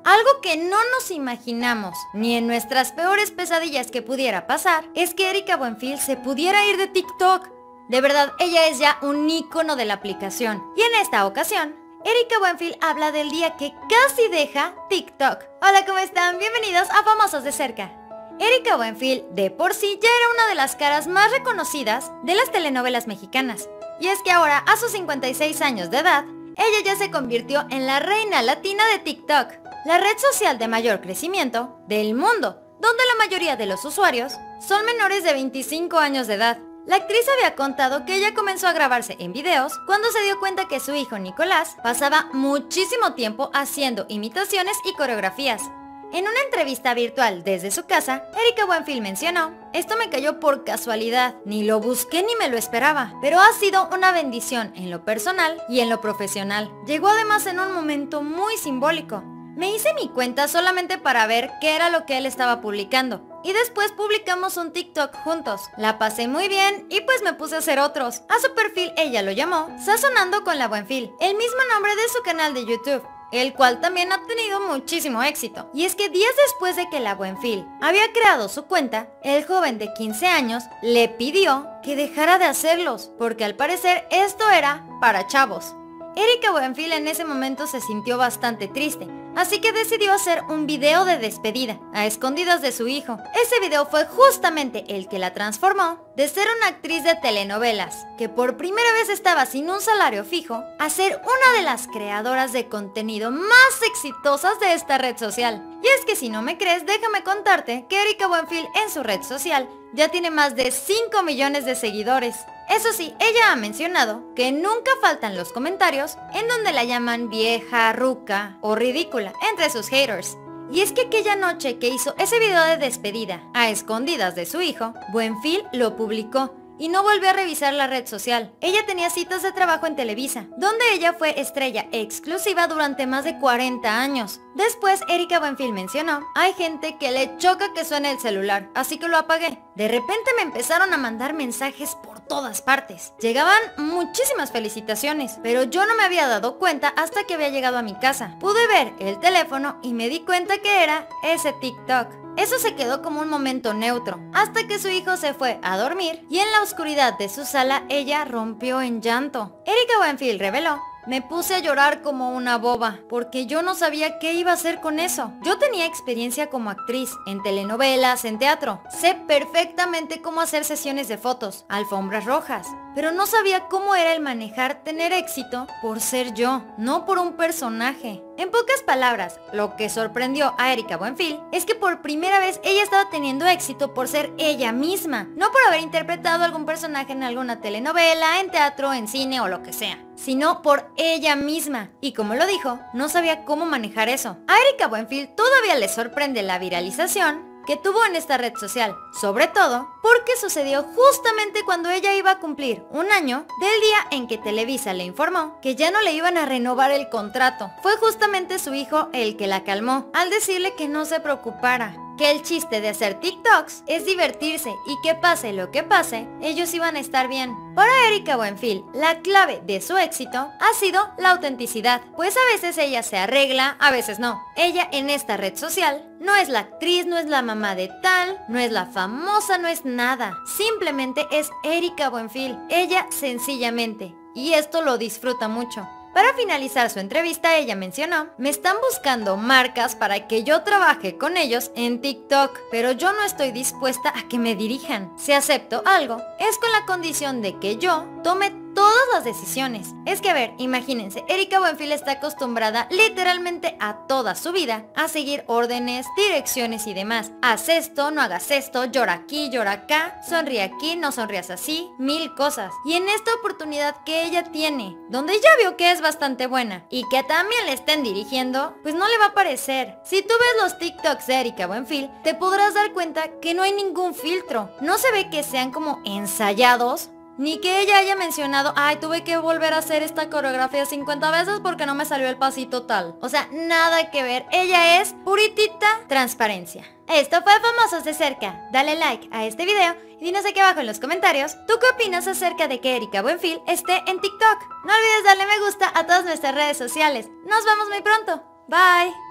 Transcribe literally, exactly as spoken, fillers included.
Algo que no nos imaginamos, ni en nuestras peores pesadillas que pudiera pasar, es que Erika Buenfil se pudiera ir de TikTok. De verdad, ella es ya un ícono de la aplicación. Y en esta ocasión, Erika Buenfil habla del día que casi deja TikTok. Hola, ¿cómo están? Bienvenidos a Famosos de Cerca. Erika Buenfil, de por sí, ya era una de las caras más reconocidas de las telenovelas mexicanas. Y es que ahora, a sus cincuenta y seis años de edad, ella ya se convirtió en la reina latina de TikTok, la red social de mayor crecimiento del mundo, donde la mayoría de los usuarios son menores de veinticinco años de edad. La actriz había contado que ella comenzó a grabarse en videos cuando se dio cuenta que su hijo Nicolás pasaba muchísimo tiempo haciendo imitaciones y coreografías. En una entrevista virtual desde su casa, Erika Buenfil mencionó: "Esto me cayó por casualidad, ni lo busqué ni me lo esperaba, pero ha sido una bendición en lo personal y en lo profesional. Llegó además en un momento muy simbólico. Me hice mi cuenta solamente para ver qué era lo que él estaba publicando. Y después publicamos un TikTok juntos. La pasé muy bien y pues me puse a hacer otros". A su perfil ella lo llamó Sazonando con la Buenfil, el mismo nombre de su canal de YouTube, el cual también ha tenido muchísimo éxito. Y es que días después de que la Buenfil había creado su cuenta, el joven de quince años le pidió que dejara de hacerlos, porque al parecer esto era para chavos. Erika Buenfil en ese momento se sintió bastante triste, así que decidió hacer un video de despedida, a escondidas de su hijo. Ese video fue justamente el que la transformó de ser una actriz de telenovelas, que por primera vez estaba sin un salario fijo, a ser una de las creadoras de contenido más exitosas de esta red social. Y es que si no me crees, déjame contarte que Erika Buenfil en su red social ya tiene más de cinco millones de seguidores. Eso sí, ella ha mencionado que nunca faltan los comentarios en donde la llaman vieja, ruca o ridícula entre sus haters. Y es que aquella noche que hizo ese video de despedida a escondidas de su hijo, Buenfil lo publicó y no volvió a revisar la red social. Ella tenía citas de trabajo en Televisa, donde ella fue estrella exclusiva durante más de cuarenta años. Después, Erika Buenfil mencionó: "Hay gente que le choca que suene el celular, así que lo apagué. De repente me empezaron a mandar mensajes por todas partes. Llegaban muchísimas felicitaciones, pero yo no me había dado cuenta hasta que había llegado a mi casa. Pude ver el teléfono y me di cuenta que era ese TikTok". Eso se quedó como un momento neutro, hasta que su hijo se fue a dormir y en la oscuridad de su sala ella rompió en llanto. Erika Buenfil reveló: "Me puse a llorar como una boba, porque yo no sabía qué iba a hacer con eso. Yo tenía experiencia como actriz, en telenovelas, en teatro. Sé perfectamente cómo hacer sesiones de fotos, alfombras rojas, pero no sabía cómo era el manejar tener éxito por ser yo, no por un personaje". En pocas palabras, lo que sorprendió a Erika Buenfil es que por primera vez ella estaba teniendo éxito por ser ella misma, no por haber interpretado algún personaje en alguna telenovela, en teatro, en cine o lo que sea, sino por ella misma. Y como lo dijo, no sabía cómo manejar eso. A Erika Buenfil todavía le sorprende la viralización que tuvo en esta red social, sobre todo porque sucedió justamente cuando ella iba a cumplir un año del día en que Televisa le informó que ya no le iban a renovar el contrato. Fue justamente su hijo el que la calmó al decirle que no se preocupara, que el chiste de hacer TikToks es divertirse y que pase lo que pase, ellos iban a estar bien. Para Erika Buenfil, la clave de su éxito ha sido la autenticidad, pues a veces ella se arregla, a veces no. Ella en esta red social no es la actriz, no es la mamá de tal, no es la famosa, no es nada. Simplemente es Erika Buenfil, ella sencillamente. Y esto lo disfruta mucho. Para finalizar su entrevista, ella mencionó: "Me están buscando marcas para que yo trabaje con ellos en TikTok, pero yo no estoy dispuesta a que me dirijan. Si acepto algo, es con la condición de que yo tome todas las decisiones". Es que a ver, imagínense, Erika Buenfil está acostumbrada literalmente a toda su vida a seguir órdenes, direcciones y demás. Haz esto, no hagas esto, llora aquí, llora acá, sonríe aquí, no sonrías así, mil cosas. Y en esta oportunidad que ella tiene, donde ya vio que es bastante buena y que también le estén dirigiendo, pues no le va a parecer. Si tú ves los TikToks de Erika Buenfil, te podrás dar cuenta que no hay ningún filtro. No se ve que sean como ensayados, ni que ella haya mencionado: "Ay, tuve que volver a hacer esta coreografía cincuenta veces porque no me salió el pasito tal". O sea, nada que ver. Ella es puritita transparencia. Esto fue Famosos de Cerca. Dale like a este video y dinos aquí abajo en los comentarios ¿tú qué opinas acerca de que Erika Buenfil esté en TikTok? No olvides darle me gusta a todas nuestras redes sociales. Nos vemos muy pronto. Bye.